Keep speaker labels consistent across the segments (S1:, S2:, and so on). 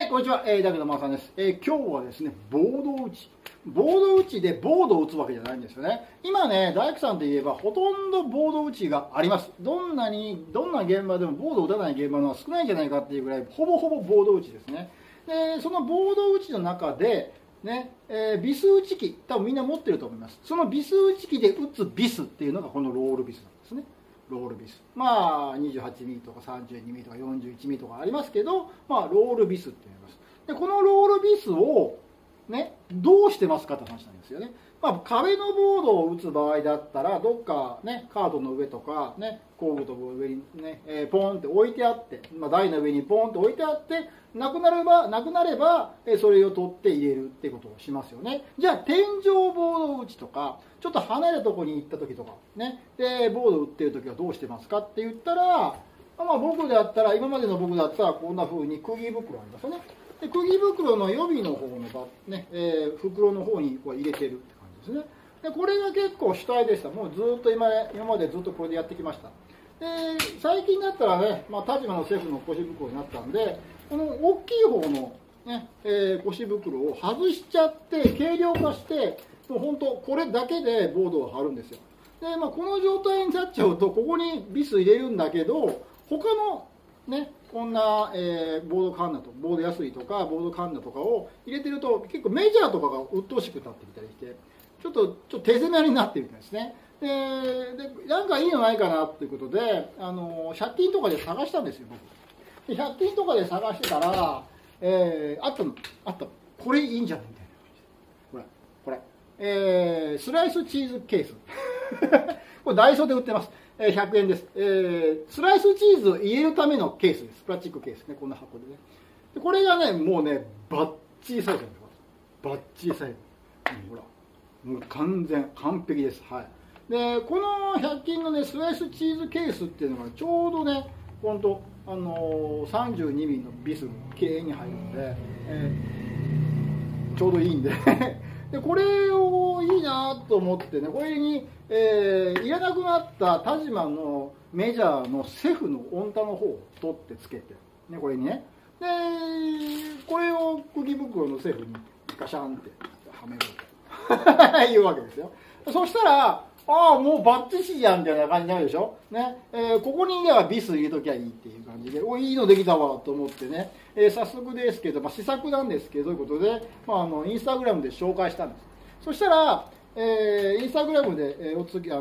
S1: こんにちは、だけどまーさんです。今日はですね、ボード打ち。ボード打ちでボードを打つわけじゃないんですよね。今ね、大工さんといえば、ほとんどボード打ちがあります。どんな現場でもボードを打たない現場のは少ないんじゃないかっていうぐらい、ほぼほぼボード打ちですね。で、そのボード打ちの中で、ね、ビス打ち機、多分みんな持ってると思います。そのビス打ち機で打つビスっていうのがこのロールビスなんですね。ロールビス。まあ、28ミリとか32ミリとか41ミリとかありますけど、まあ、ロールビスって言います。で、このロールビスを、ね、どうしてますかって話なんですよね。まあ、壁のボードを打つ場合だったら、どっかね、カードの上とか、ね、工具とか上にね、ポンって置いてあって、まあ、台の上にポンって置いてあって、なくなれば、それを取って入れるってことをしますよね。じゃあ、天井ボード打ちとか、ちょっと離れたところに行った時とか、ね、で、ボード打ってる時はどうしてますかって言ったら、まあ、今までの僕だったら、こんな風に釘袋ありますよね。で、釘袋の予備の方のね、袋の方にこう入れてるって感じですね。で、これが結構主体でした。もうずっと今までずっとこれでやってきました。で、最近だったらね、まあ、田島のシェフの腰袋になったんで、この大きい方の、ね、腰袋を外しちゃって、軽量化して、もう本当、これだけでボードを貼るんですよ。で、まあ、この状態になっちゃうと、ここにビス入れるんだけど、他の、ね、こんな、ボードカンナとボードヤスリとかボードカンナとかを入れてると結構メジャーとかが鬱陶しくなってきたりしてちょっと手攻めになってるんですね。でなんかいいのないかなっていうことで100均とかで探したんですよ僕。で100均とかで探してたら、あったこれいいんじゃないみたいなこれスライスチーズケースこれダイソーで売ってます。100円です。スライスチーズを入れるためのケースです。プラスチックケースね。こんな箱でね。でこれがね、もうね、バッチリサイズなんです。バッチリサイズ。ほら。もう完璧です。はい。で、この100均のね、スライスチーズケースっていうのがちょうどね、ほんと、32ミリのビスがきれいに入るので、ちょうどいいんで。でこれをいいなと思ってね、これに、いらなくなった田島のメジャーのセフの温太の方を取ってつけて、ね、これにね、でこれを釘袋のセフにガシャンってはめるというわけですよ。そしたらもうバッチシやんみたいな感じになるでしょ、ねここにビス入れときゃいいっていう感じでいいのできたわと思ってね、早速ですけど、試作なんですけどということで、インスタグラムで紹介したんです。そしたら、インスタグラムで、付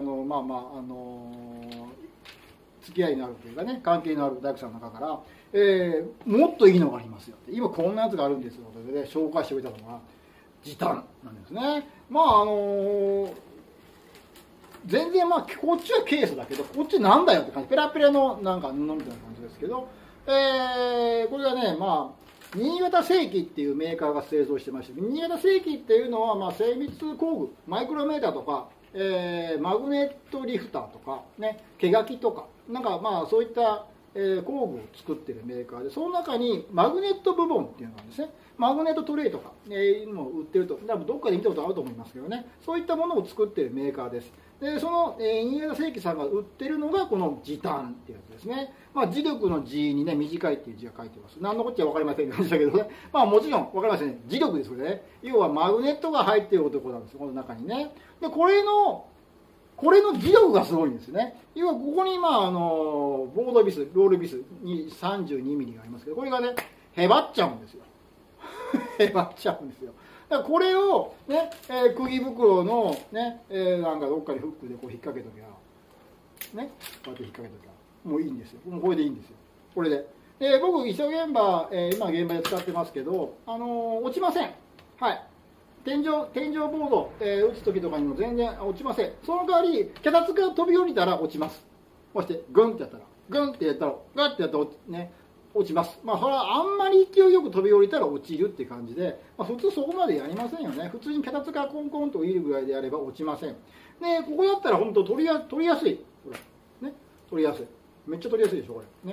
S1: き合いのあるというかね、関係のある大工さんの中から、もっといいのがありますよって、今こんなやつがあるんですよということで、紹介してくれたのが時短なんですね。全然こっちはケースだけどこっちなんだよって感じ、ペラペラのなんか布みたいな感じですけど、これがね、新潟製機っていうメーカーが製造してまして、新潟製機っていうのは精密工具、マイクロメーターとか、マグネットリフターとかね、毛書きとかなんかそういった工具を作ってるメーカーで、その中にマグネット部門っていうのがあるんですね。マグネットトレイとか、も売ってると、多分どっかで見たことあると思いますけどね、そういったものを作ってるメーカーです。でその、新潟製機さんが売ってるのがこの時短っていうやつですね。磁力の字にね、短いっていう字が書いてます。何のこっちゃ分かりませんでしたけどね、もちろん分かりませんね、磁力ですこれね。要はマグネットが入っている男なんですよ、この中にね。でこれの磁力がすごいんですね。要はここにボードビス、ロールビスに32ミリがありますけど、これがね、へばっちゃうんですよ。へばっちゃうんですよ。だからこれをね、釘袋のね、なんかどっかにフックでこう引っ掛けときゃ、ね、こうやって引っ掛けときゃ、もういいんですよ。もうこれでいいんですよ。これで。で、僕、一生現場、今現場で使ってますけど、落ちません。はい。天井ボード、打つ時とかにも全然落ちません。その代わり脚立が飛び降りたら落ちます。そしてグンってやったらガッてやったらね、落ちます。それはあんまり勢いよく飛び降りたら落ちるって感じで、普通そこまでやりませんよね。普通に脚立がコンコンといるぐらいでやれば落ちません。でここだったら本当取りやすい。これね、取りやすい。めっちゃ取りやすいでしょこれね。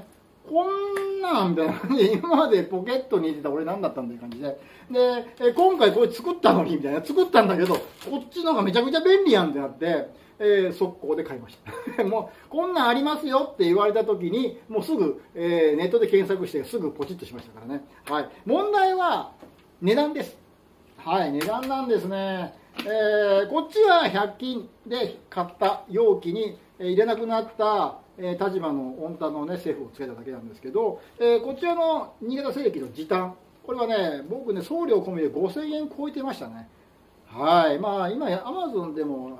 S1: こんなんみたいな感じで、今までポケットに入れてた俺何だったんだいう感じで、で、今回これ作ったのにみたいな、作ったんだけど、こっちの方がめちゃくちゃ便利やんってなって、速攻で買いましたもうこんなんありますよって言われた時にもうすぐ、ネットで検索してすぐポチッとしましたからね。はい、問題は値段です。はい、値段なんですね。こっちは100均で買った容器に入れなくなった田島の温太のねセーフをつけただけなんですけど、こちらの新潟製機の時短、これはね僕ね送料込みで5000円超えてましたね。はい、まあ今アマゾンでも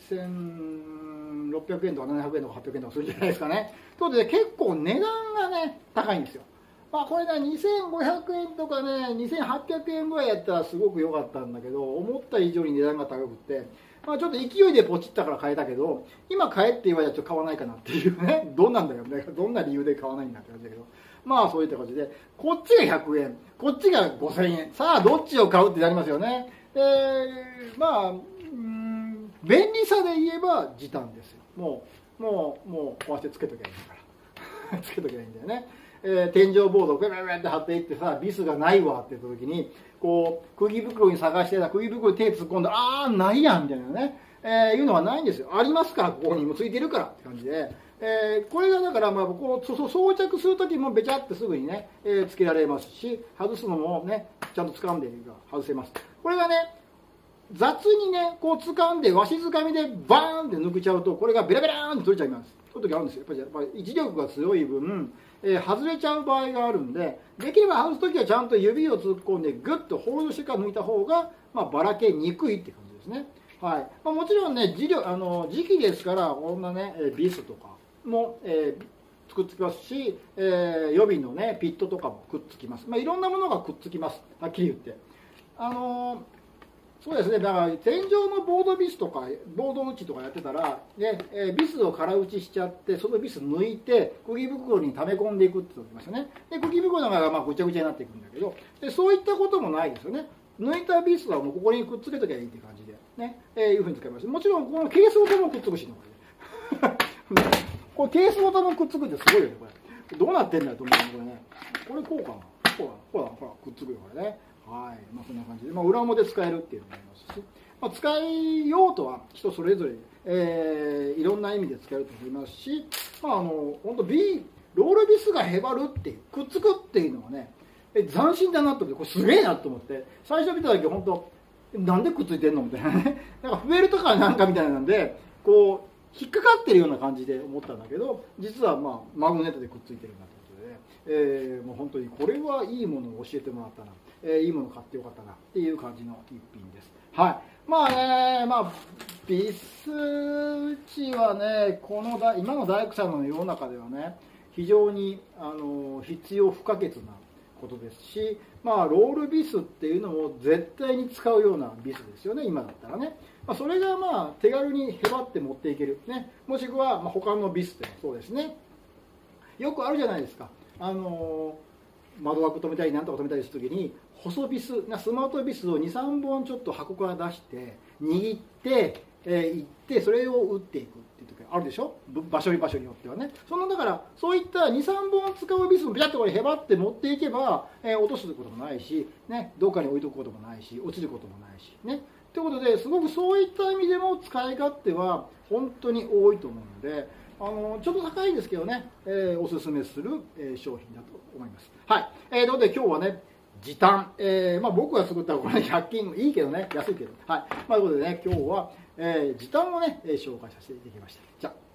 S1: 4600円とか700円とか800円とかするじゃないですかね。ということで結構値段がね高いんですよ。まあこれね2500円とかね2800円ぐらいやったらすごく良かったんだけど、思った以上に値段が高くって、まあちょっと勢いでポチったから買えたけど、今買えって言われたらちょっと買わないかなっていうね、どうなんだよね、どんな理由で買わないんだって感じだけど、まあそういった感じで、こっちが100円こっちが5000円、さあどっちを買うってなりますよね。まあ便利さで言えば時短ですよ。もうこうやってつけときゃいいんだからつけときゃいいんだよね。天井ボードをベベベって貼っていってさ、ビスがないわって言った時にこう釘袋に探してた釘袋に手突っ込んで、ああないやんみたいなね、いうのはないんですよ。ありますから、ここにもついてるからって感じで、これがだからまあこう装着する時もべちゃってすぐにね、つけられますし、外すのもねちゃんと掴んで外せます。これがね雑にねこう掴んでわしづかみでバーンって抜けちゃうと、これがベラベラーンって取れちゃいます。そういう時あるんですよ。やっぱり一力が強い分、外れちゃう場合があるんで、できれば外す時はちゃんと指を突っ込んでグッとホールドしてから抜いた方が、まあ、ばらけにくいって感じですね。はい、まあ、もちろんね時期ですから、こんなねビスとかも、くっつきますし、予備のねピットとかもくっつきます。まあ、いろんなものがくっつきます、はっきり言って。そうですね、だから天井のボードビスとかボード打ちとかやってたら、ねビスを空打ちしちゃって、そのビス抜いて釘袋に溜め込んでいくって言ってましたね。で釘袋の中がまあぐちゃぐちゃになっていくんだけど、でそういったこともないですよね。抜いたビスはもうここにくっつけときゃいいっていう感じでね、いうふうに使います。もちろんこのケースごともくっつくしね、これケースごともくっつくってすごいよね。これどうなってんだよと思うね。これこうかな、ほらくっつくよこれね。はい、まあ、そんな感じで、まあ、裏表使えるっていうのもありますし、まあ、使いようとは人それぞれ、いろんな意味で使えると思いますし、まあ、本当ロールビスがへばるっていうくっつくっていうのはね斬新だなと思って、これすげえなと思って、最初見た時本当なんでくっついてんのみたいなね、なんかフェルトかなんかみたいなんでこう引っかかってるような感じで思ったんだけど、実はまあマグネットでくっついてるなということで、もう本当にこれはいいものを教えてもらったな、いいもの買ってよかったなっていう感じの一品です。はい、まあね、まあビス打ちはね、今の大工さんの世の中ではね非常に必要不可欠なことですし、まあロールビスっていうのも絶対に使うようなビスですよね、今だったらね。まあ、それがまあ手軽にへばって持っていけるね、もしくはまあ他のビスでもそうですね。よくあるじゃないですか。窓枠止めたりなんとか止めたりするときに細ビススマートビスを 2,3 本ちょっと箱から出して握っていってそれを打っていくっていう時あるでしょ、場所によってはね。だからそういった 2,3 本使うビスをビャッとこれへばって持っていけば、落とすこともないし、ね、どっかに置いとくこともないし落ちることもないしね。ということですごくそういった意味でも使い勝手は本当に多いと思うので、ちょっと高いですけどね、おすすめする、商品だと思います。はい、ということで今日はね時短、まあ、僕が作ったこれ100均いいけどね、安いけど、はい、まあ、ということでね今日は、時短をね紹介させていただきました。じゃあ